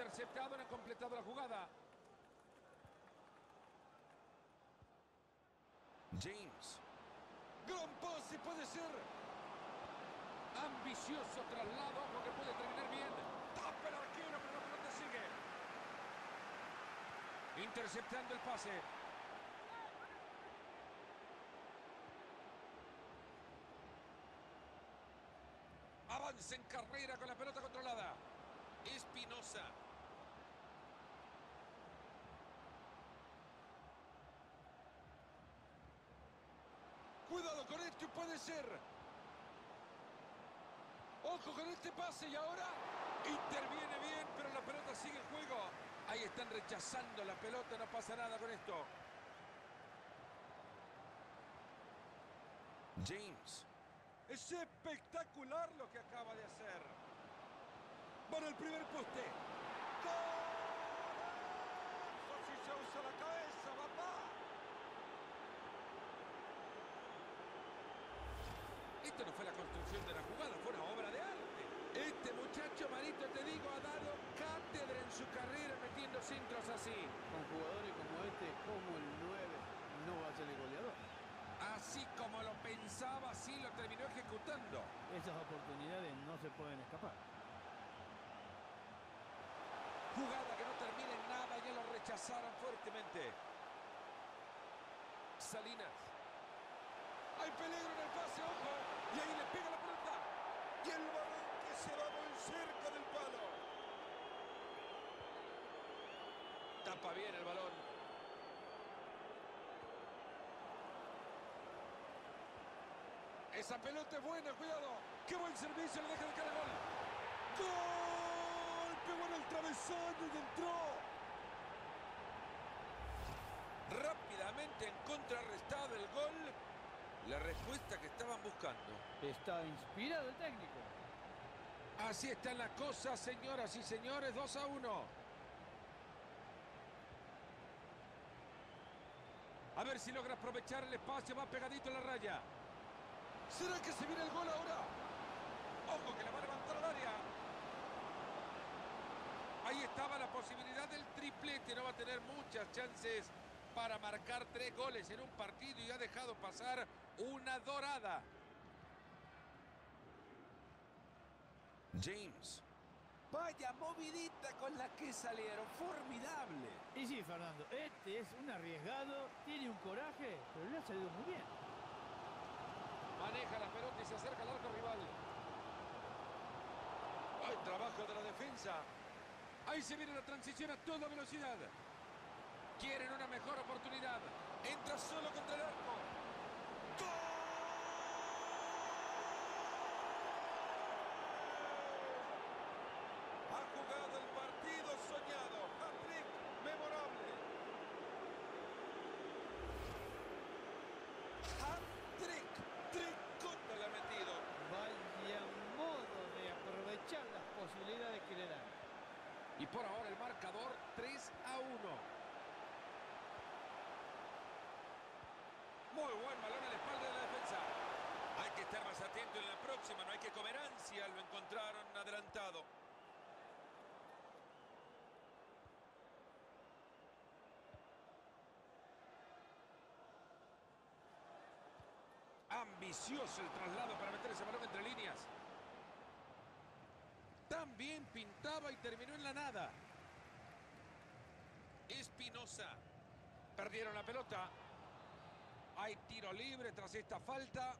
interceptado, no han completado la jugada. James. Gran pase, puede ser. Ambicioso traslado, ojo que puede terminar bien. Tapa el arquero, pero la pelota sigue. Interceptando el pase. Avanza en carrera con la pelota controlada. Espinosa. Cuidado con esto, puede ser. Ojo con este pase y ahora Interviene bien, pero la pelota sigue en juego. Ahí están rechazando la pelota, no pasa nada con esto. James. es espectacular lo que acaba de hacer. Van al primer poste. ¡Gol! Si se usa la cabeza, papá. Esto no fue la construcción de la jugada, fue una obra de arte. Este muchacho, Marito, te digo, ha dado cátedra en su carrera metiendo centros así. Con jugadores como este, como el 9, no va a ser el goleador. Así como lo pensaba, así lo terminó ejecutando. Esas oportunidades no se pueden escapar. Jugada que no termina en nada, ya lo rechazaron fuertemente. Salinas. Hay peligro en el pase, ojo. Y ahí le pega la pelota. Y el balón que se va muy cerca del palo. Tapa bien el balón. Esa pelota es buena, cuidado. Qué buen servicio, le deja de cara el gol. ¡Gol! Pegó en el travesaño y entró. Rápidamente en contrarrestado el gol. La respuesta que estaban buscando. Está inspirado el técnico. Así están las cosas, señoras y señores. 2-1. A ver si logra aprovechar el espacio. Va pegadito a la raya. ¿Será que se viene el gol ahora? Ojo que la va a levantar al área. Ahí estaba la posibilidad del triplete. No va a tener muchas chances para marcar 3 goles en un partido y ha dejado pasar una dorada. James. Vaya movidita con la que salieron. Formidable. Y sí, Fernando, este es un arriesgado, tiene un coraje, pero le ha salido muy bien. Maneja la pelota y se acerca al arco rival. Hay trabajo de la defensa. Ahí se viene la transición a toda velocidad. Quieren una mejor oportunidad. Entra solo contra el arco. ¡Gol! Ha jugado el partido soñado. Hat-trick memorable. Hat-trick. Tricota le ha metido. Vaya modo de aprovechar las posibilidades que le dan. Y por ahora el marcador 3-1. Muy buen balón a la espalda de la defensa. Hay que estar más atento en la próxima, no hay que comer ansia. Lo encontraron adelantado. Ambicioso el traslado para meter ese balón entre líneas. También pintaba y terminó en la nada. Espinosa. Perdieron la pelota. Hay tiro libre tras esta falta.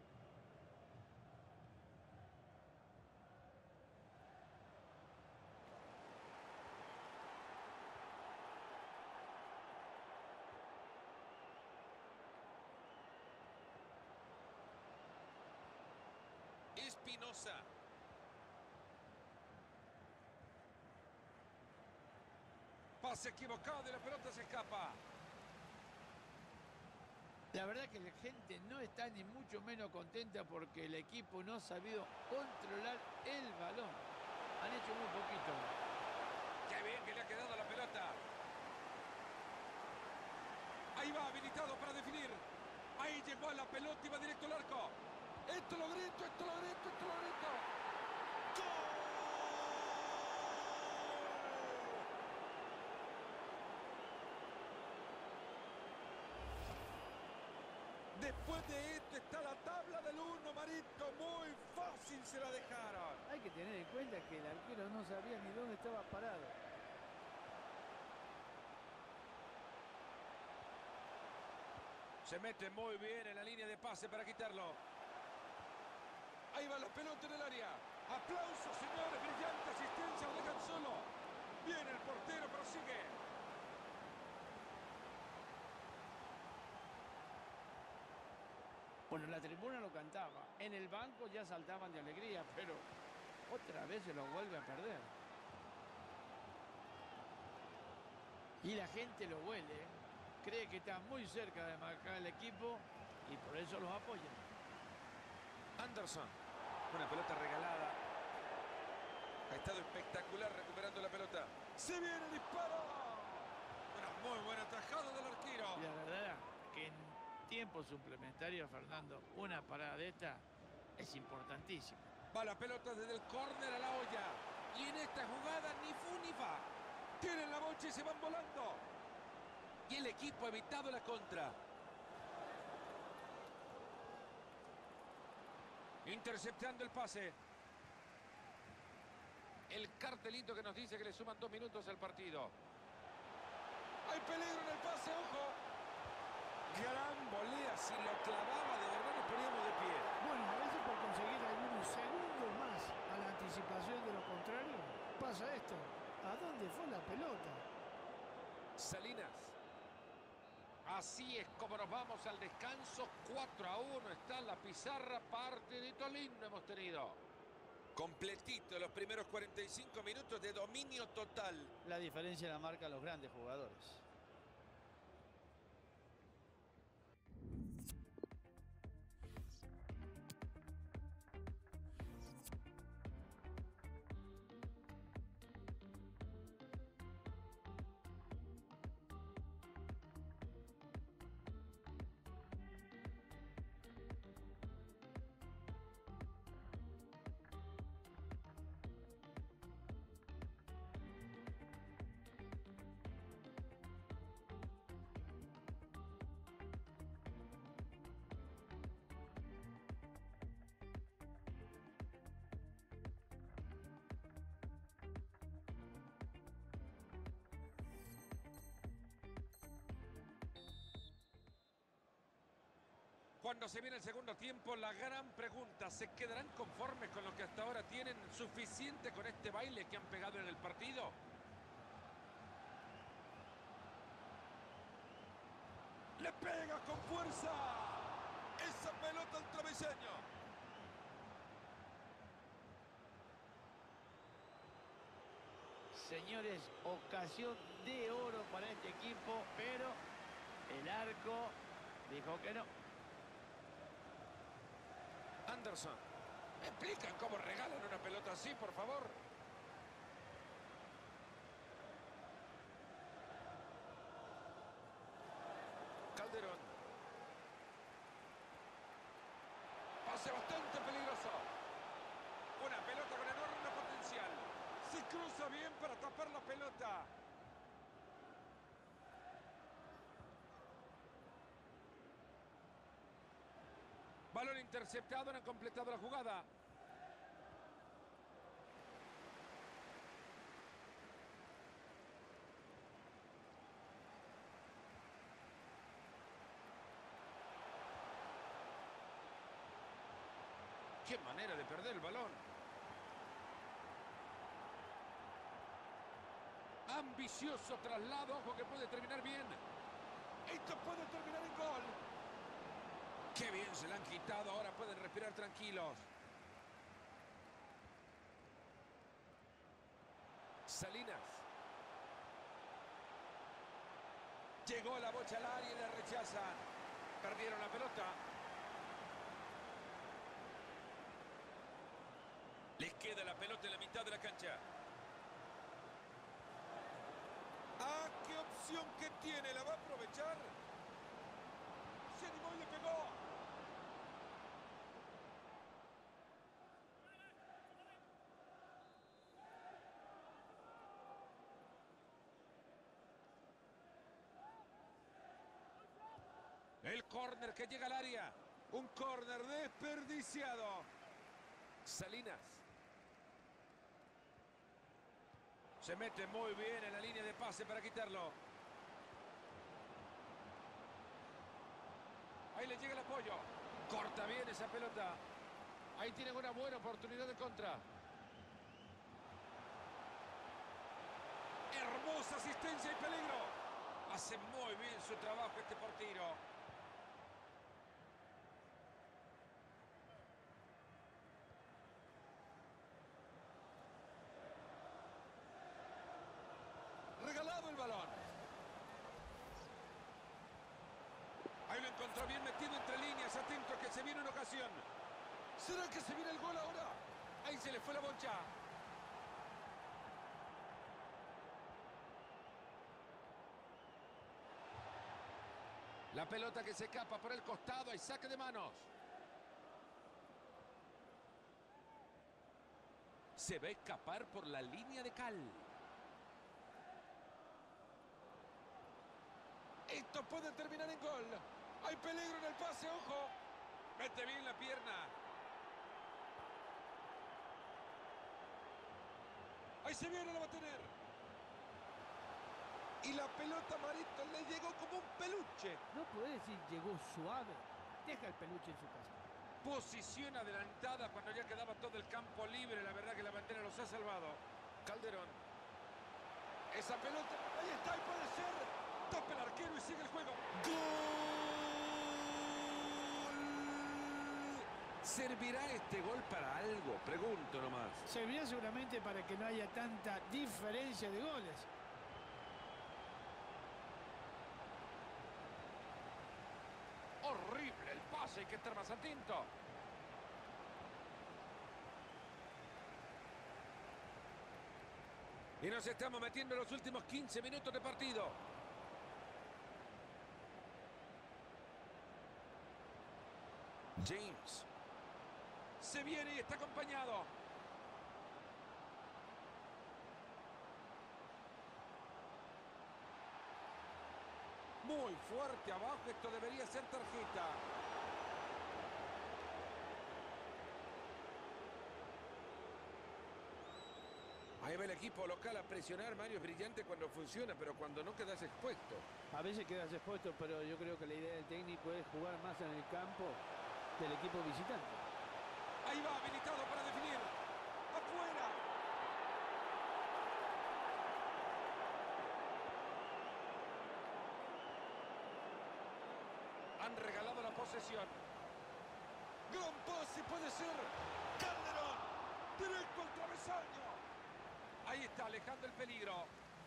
Espinosa. Pase equivocado y la pelota se escapa. La verdad que la gente no está ni mucho menos contenta porque el equipo no ha sabido controlar el balón. Han hecho muy poquito. Qué bien que le ha quedado la pelota. Ahí va, habilitado para definir. Ahí llegó a la pelota y va directo al arco. Esto lo grito, esto lo grito, esto lo grito. ¡Gol! Después de esto está la tabla del 1, Marito. Muy fácil se la dejaron. Hay que tener en cuenta que el arquero no sabía ni dónde estaba parado. Se mete muy bien en la línea de pase para quitarlo. Ahí va la pelota en el área. Aplausos, señores. Brillante asistencia. Lo dejan solo. Viene el portero, prosigue. Bueno, la tribuna lo cantaba. En el banco ya saltaban de alegría, pero otra vez se lo vuelve a perder. Y la gente lo huele, ¿eh? Cree que está muy cerca de marcar el equipo y por eso los apoya. Anderson. Una pelota regalada. Ha estado espectacular recuperando la pelota. Se viene el disparo. Una muy buena tajada del arquero. Y la verdad que en tiempo suplementario, Fernando, una parada de esta es importantísima. Va la pelota desde el córner a la olla. Y en esta jugada ni fu ni fa. Tienen la bocha y se van volando. Y el equipo ha evitado la contra. Interceptando el pase. El cartelito que nos dice que le suman 2 minutos al partido. Hay peligro en el pase, ojo. Gran volea. Si lo clavaba, de verdad nos poníamos de pie. Bueno, a veces por conseguir algunos segundos más a la anticipación de lo contrario, pasa esto. ¿A dónde fue la pelota? Salinas. Así es como nos vamos al descanso. 4-1 está en la pizarra. Partidito lindo hemos tenido. Completito los primeros 45 minutos de dominio total. La diferencia la marcan los grandes jugadores. Cuando se viene el segundo tiempo, la gran pregunta, ¿se quedarán conformes con lo que hasta ahora tienen? ¿Suficiente con este baile que han pegado en el partido? Le pega con fuerza. Esa pelota al travesaño. Señores, ocasión de oro para este equipo, pero el arco dijo que no. Anderson. ¿Me explican cómo regalan una pelota así, por favor? Calderón. Pase bastante peligroso. Una pelota con enorme potencial. Se cruza bien para tapar la pelota. Balón interceptado, no han completado la jugada. Qué manera de perder el balón. Ambicioso traslado, ojo que puede terminar bien. Esto puede terminar en gol. Qué bien se la han quitado, ahora pueden respirar tranquilos. Salinas. Llegó la bocha al área y la rechazan. Perdieron la pelota. Les queda la pelota en la mitad de la cancha. Ah, qué opción que tiene. ¿La va a aprovechar? Se animó y le pegó. El córner que llega al área. Un córner desperdiciado. Salinas. Se mete muy bien en la línea de pase para quitarlo. Ahí le llega el apoyo. Corta bien esa pelota. Ahí tienen una buena oportunidad de contra. Hermosa asistencia y peligro. Hace muy bien su trabajo este portero. Regalado el balón. Ahí lo encontró bien metido entre líneas. Atento que se viene una ocasión. ¿Será que se viene el gol ahora? Ahí se le fue la bocha. La pelota que se escapa por el costado y saque de manos. Se va a escapar por la línea de cal. Esto puede terminar en gol. Hay peligro en el pase, ojo. Mete bien la pierna. Ahí se viene, la va a tener. Y la pelota, Marito, le llegó como un peluche. No puede decir llegó suave. Deja el peluche en su casa. Posición adelantada cuando ya quedaba todo el campo libre. La verdad que la bandera los ha salvado. Calderón. Esa pelota, ahí está, y puede ser. Topa el arquero y sigue el juego. ¡Gol! ¿Servirá este gol para algo? Pregunto nomás. Servirá seguramente para que no haya tanta diferencia de goles. Horrible el pase, hay que estar más atento. Y nos estamos metiendo en los últimos 15 minutos de partido. James. Se viene y está acompañado. Muy fuerte abajo, esto debería ser tarjeta. Ahí va el equipo local a presionar. Mario, es brillante cuando funciona, pero cuando no quedas expuesto. A veces quedas expuesto, pero yo creo que la idea del técnico es jugar más en el campo del equipo visitante. Ahí va, habilitado para definir. ¡Afuera! Han regalado la posesión. Gran pase, puede ser. Calderón. Directo al travesaño. Ahí está, alejando el peligro.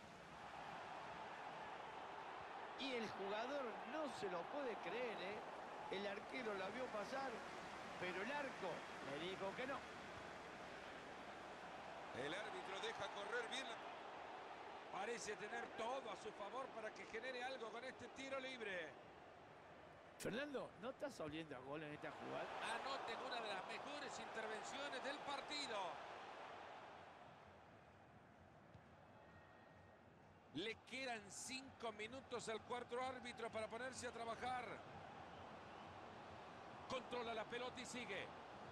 Y el jugador no se lo puede creer, ¿eh? El arquero la vio pasar, pero el arco le dijo que no. El árbitro deja correr bien. Parece tener todo a su favor para que genere algo con este tiro libre. Fernando, ¿no estás oliendo a gol en esta jugada? Anoten una de las mejores intervenciones del partido. Le quedan 5 minutos al cuarto árbitro para ponerse a trabajar. Controla la pelota y sigue.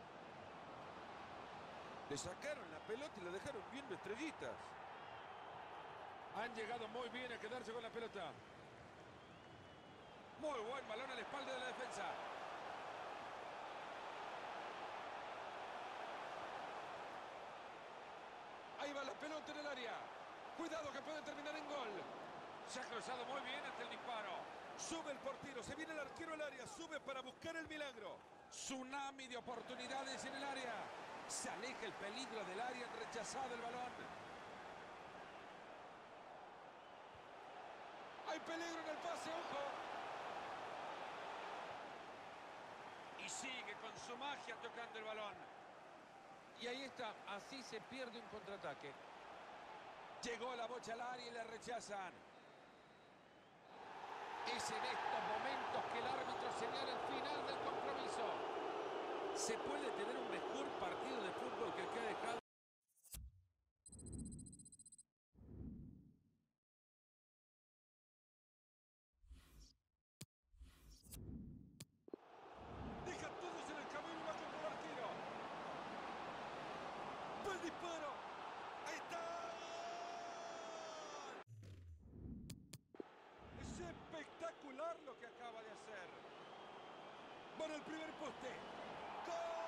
Le sacaron la pelota y lo dejaron viendo estrellitas. Han llegado muy bien a quedarse con la pelota. Muy buen balón a la espalda de la defensa. Ahí va la pelota en el área. Cuidado que puede terminar en gol. Se ha cruzado muy bien ante el disparo. Sube el portero, se viene el arquero al área. Sube para buscar el milagro. Tsunami de oportunidades en el área. Se aleja el peligro del área, rechazado el balón. Hay peligro en el pase, ojo. Y sigue con su magia tocando el balón. Y ahí está, así se pierde un contraataque. Llegó la bocha al área y la rechazan. Es en estos momentos que el árbitro señala el final del compromiso. ¿Se puede tener un mejor partido de fútbol que el que ha dejado? aceptar lo que acaba de hacer. Van al primer poste. ¡Gol!